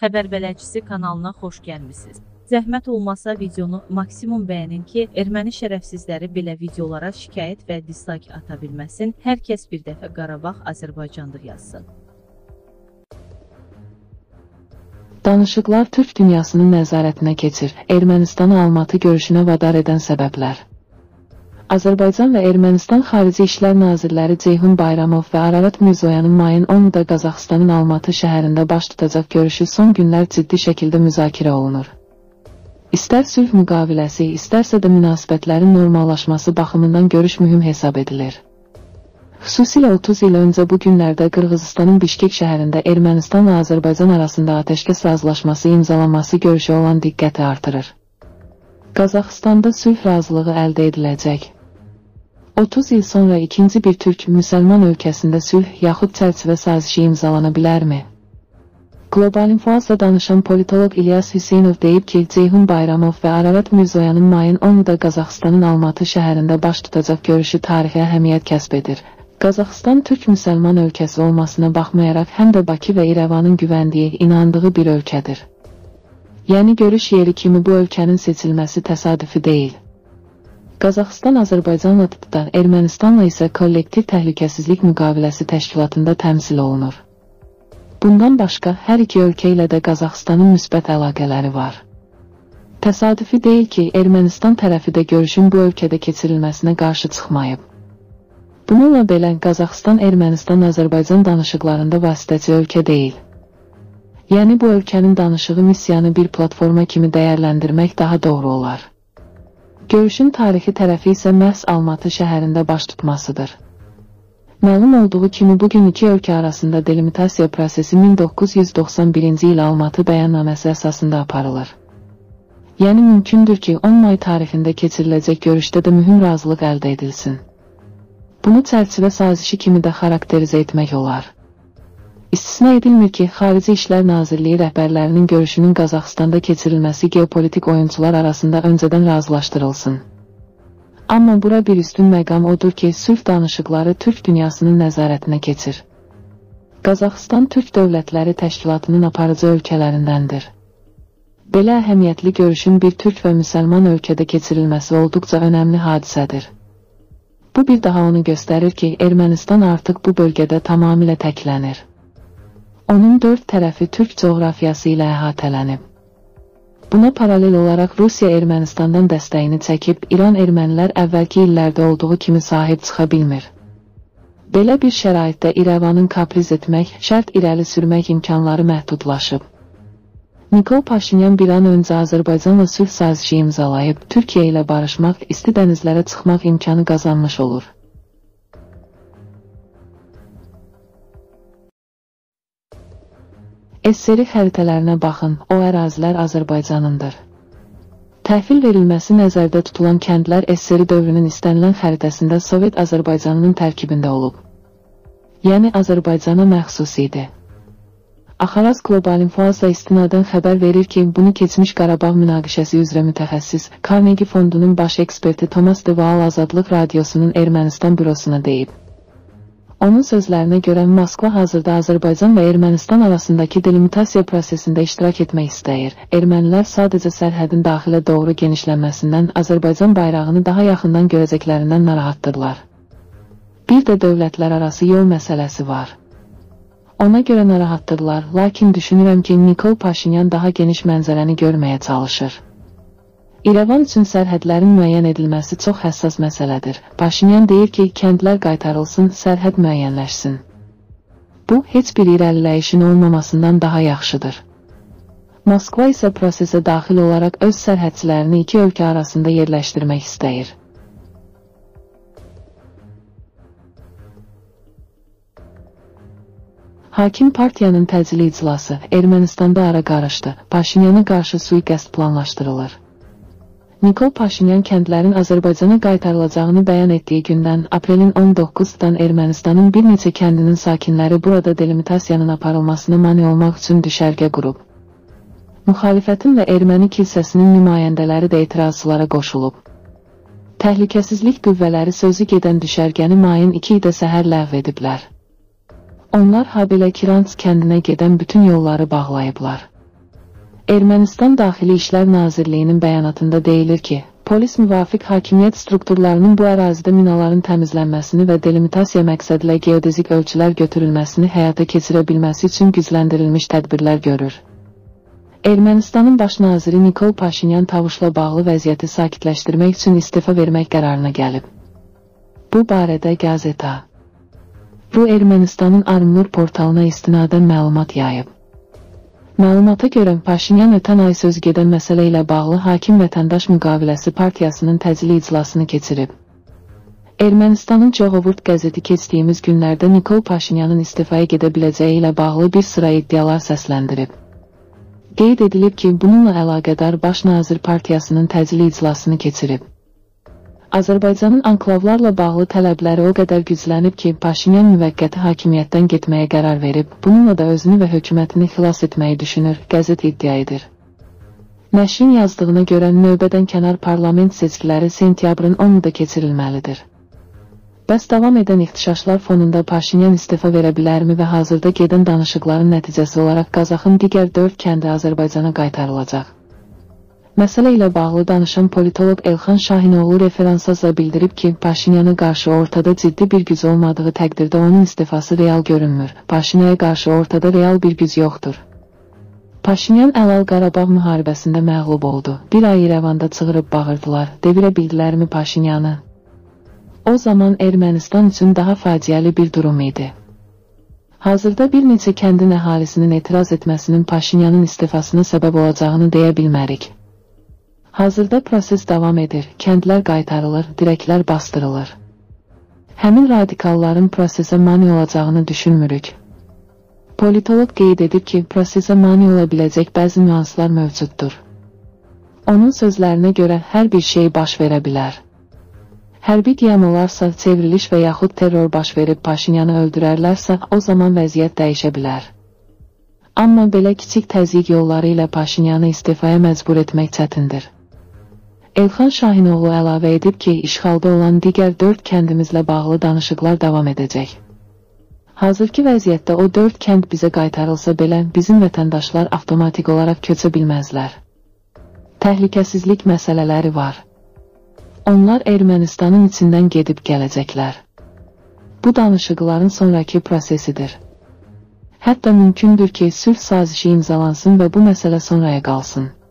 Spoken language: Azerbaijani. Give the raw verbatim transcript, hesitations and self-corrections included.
Xəbər Bələdçisi kanalına xoş gəlmisiniz. Zəhmət olmasa videonu maksimum bəyənin ki, erməni şərəfsizləri belə videolara şikayət və dislike ata bilməsin, hər kəs bir dəfə Qarabağ Azərbaycandır yazsın. Danışıqlar Türk dünyasının nəzarətinə keçir. Ermənistanı Almatı görüşünə vadar edən səbəblər. Azərbaycan və Ermənistan Xarici İşlər Nazirləri Ceyhun Bayramov və Ararat Mirzoyanın mayın onunda Qazaxıstanın Almatı şəhərində baş tutacaq görüşü son günlər ciddi şəkildə müzakirə olunur. İstər sülh müqaviləsi, istərsə də münasibətlərin normallaşması baxımından görüş mühüm hesab edilir. Xüsusilə otuz il öncə bu günlərdə Qırğızıstanın Bişkek şəhərində Ermənistan və Azərbaycan arasında atəşkəs razılaşması imzalanması görüşü olan diqqəti artırır. Qazaxıstanda sülh razılığı əldə ediləcək. otuz il sonra ikinci bir türk-müsəlman ölkəsində sülh yaxud çərçivə sazişi imzalana bilərmi? Qlobal İnfoazla danışan politolog İlyas Hüseynov deyib ki, Ceyhun Bayramov və Ararat Mirzoyanın mayın onunda Qazaxıstanın Almatı şəhərində baş tutacaq görüşü tarixi əhəmiyyət kəsb edir. Qazaxıstan türk-müsəlman ölkəsi olmasına baxmayaraq həm də Bakı və İrəvanın güvəndiyi, inandığı bir ölkədir. Yəni görüş yeri kimi bu ölkənin seçilməsi təsadüfi deyil. Qazaxıstan Azərbaycanla tutudan, Ermənistanla isə kollektiv təhlükəsizlik müqaviləsi təşkilatında təmsil olunur. Bundan başqa, hər iki ölkə ilə də Qazaxıstanın müsbət əlaqələri var. Təsadüfi deyil ki, Ermənistan tərəfi də görüşün bu ölkədə keçirilməsinə qarşı çıxmayıb. Bununla belə, Qazaxıstan Ermənistan-Azərbaycan danışıqlarında vasitəçi ölkə deyil. Yəni bu ölkənin danışığı missiyanı bir platforma kimi dəyərləndirmək daha doğru olar. Görüşün tarixi tərəfi isə məhz Almatı şəhərində baş tutmasıdır. Məlum olduğu kimi bugün iki ölkə arasında delimitasiya prosesi min doqquz yüz doxsan birinci il Almatı bəyannaməsi əsasında aparılır. Yəni mümkündür ki, on may tarixində keçiriləcək görüşdə də mühüm razılıq əldə edilsin. Bunu çərçivə sazişi kimi də xarakterizə etmək olar. İstisna edilmir ki, Xarici İşlər Nazirliyi rəhbərlərinin görüşünün Qazaxıstanda keçirilməsi geopolitik oyunçular arasında öncədən razılaşdırılsın. Amma bura bir üstün məqam odur ki, sülh danışıqları Türk dünyasının nəzarətinə keçir. Qazaxıstan Türk Dövlətləri Təşkilatının aparıcı ölkələrindəndir. Belə əhəmiyyətli görüşün bir türk və müsəlman ölkədə keçirilməsi olduqca önəmli hadisədir. Bu bir daha onu göstərir ki, Ermənistan artıq bu bölgədə tamamilə təklənir. Onun dörd tərəfi türk coğrafiyası ilə əhatələnib. Buna paralel olaraq Rusiya Ermənistandan dəstəyini çəkib, İran ermənilər əvvəlki illərdə olduğu kimi sahib çıxa bilmir. Belə bir şəraitdə İrəvanın kapriz etmək, şərt irəli sürmək imkanları məhdudlaşıb. Nikol Paşinyan bir an öncə Azərbaycanla sülh sazişi imzalayıb, Türkiyə ilə barışmaq, isti dənizlərə çıxmaq imkanı qazanmış olur. Esseri xəritələrinə baxın, o ərazilər Azərbaycanındır. Təhvil verilməsi nəzərdə tutulan kəndlər Esseri dövrünün istənilən xəritəsində Sovet Azərbaycanının tərkibində olub. Yəni Azərbaycana məxsus idi. Axaraz Qlobal İnfoazla istinadən xəbər verir ki, bunu keçmiş Qarabağ münaqişəsi üzrə mütəxəssis, Carnegie Fondunun baş eksperti Thomas de Waal Azadlıq Radiosunun Ermənistan bürosuna deyib. Onun sözlərinə görə Moskva hazırda Azərbaycan və Ermənistan arasındakı delimitasiya prosesində iştirak etmək istəyir. Ermənilər sadəcə sərhədin daxilə doğru genişlənməsindən, Azərbaycan bayrağını daha yaxından görəcəklərindən narahatdırlar. Bir də dövlətlər arası yol məsələsi var. Ona görə narahatdırlar, lakin düşünürəm ki, Nikol Paşinyan daha geniş mənzərəni görməyə çalışır. İrəvan üçün sərhədlərin müəyyən edilməsi çox həssas məsələdir. Paşinyan deyir ki, kəndlər qaytarılsın, sərhəd müəyyənləşsin. Bu, heç bir irəliləyişin olmamasından daha yaxşıdır. Moskva isə prosesə daxil olaraq öz sərhədçilərini iki ölkə arasında yerləşdirmək istəyir. Hakim partiyanın təcili iclası Ermənistanda ara qarışdı. Paşinyana qarşı sui-qəsd planlaşdırılır. Nikol Paşinyan kəndlərin Azərbaycana qaytarılacağını bəyan etdiyi gündən aprelin on doqquzundan Ermənistanın bir neçə kəndinin sakinləri burada delimitasiyanın aparılmasına mane olmaq üçün düşərgə qurub. Müxalifətin və erməni kilsəsinin nümayəndələri də etirazçılara qoşulub. Təhlükəsizlik qüvvələri sözü gedən düşərgəni mayın ikidə səhər ləğv ediblər. Onlar habelə Kiransk kəndinə gedən bütün yolları bağlayıblar. Ermənistan Daxili İşlər Nazirliyinin bəyanatında deyilir ki, polis müvafiq hakimiyyət strukturlarının bu ərazidə minaların təmizlənməsini və delimitasiya məqsədilə geodezik ölçülər götürülməsini həyata keçirə bilməsi üçün gücləndirilmiş tədbirlər görür. Ermənistanın baş naziri Nikol Paşinyan Tavuşla bağlı vəziyyəti sakitləşdirmək üçün istefa vermək qərarına gəlib. Bu barədə Gazeta Ru Ermənistanın Armnur portalına istinadən məlumat yayıb. Məlumata görə Paşinyan ötən ay söz gedən məsələ ilə bağlı Hakim Vətəndaş Müqaviləsi Partiyasının təcili iclasını keçirib. Ermənistanın Coğovurt qəzeti keçdiyimiz günlərdə Nikol Paşinyanın istifaya gedə biləcəyi ilə bağlı bir sıra iddialar səsləndirib. Qeyd edilib ki, bununla əlaqədar Baş Nazir Partiyasının təcili iclasını keçirib. Azərbaycanın anklavlarla bağlı tələbləri o qədər güclənib ki, Paşinyan müvəqqəti hakimiyyətdən getməyə qərar verib, bununla da özünü və hökumətini xilas etməyi düşünür, qəzet iddia edir. Nəşrin yazdığına görə növbədən kənar parlament seçkiləri sentyabrın onunda keçirilməlidir. Bəs davam edən ixtişaşlar fonunda Paşinyan istefa verə bilərmi və hazırda gedən danışıqların nəticəsi olaraq Qazaxın digər dörd kəndi Azərbaycana qaytarılacaq? Məsələ ilə bağlı danışan politoloq Elxan Şahinoğlu referansla bildirib ki, Paşinyana qarşı ortada ciddi bir güc olmadığı təqdirdə onun istifası real görünmür. Paşinyana qarşı ortada real bir güc yoxdur. Paşinyan Əlal Qarabağ müharibəsində məğlub oldu. Bir ay İrəvanda çığırıb bağırdılar. Devirə bildilərmi Paşinyanı? O zaman Ermənistan üçün daha faciəli bir durum idi. Hazırda bir neçə kəndin əhalisinin etiraz etməsinin Paşinyanın istifasına səbəb olacağını deyə bilmərik. Hazırda proses davam edir, kəndlər qaytarılır, dirəklər bastırılır. Həmin radikalların prosesə mane olacağını düşünmürük. Politolog qeyd edib ki, prosesə mane ola biləcək bəzi nüanslar mövcuddur. Onun sözlərinə görə hər bir şey baş verə bilər. Hərbi qiyam olarsa, çevriliş və yaxud terror baş verib Paşinyanı öldürərlərsə, o zaman vəziyyət dəyişə bilər. Amma belə kiçik təzyiq yolları ilə Paşinyanı istifaya məcbur etmək çətindir. Elxan Şahinoğlu əlavə edib ki, işğalda olan digər dörd kəndimizlə bağlı danışıqlar davam edəcək. Hazırki vəziyyətdə o dörd kənd bizə qaytarılsa belə, bizim vətəndaşlar avtomatik olaraq köçə bilməzlər. Təhlükəsizlik məsələləri var. Onlar Ermənistanın içindən gedib gələcəklər. Bu danışıqların sonraki prosesidir. Hətta mümkündür ki, sülh sazişi imzalansın və bu məsələ sonraya qalsın.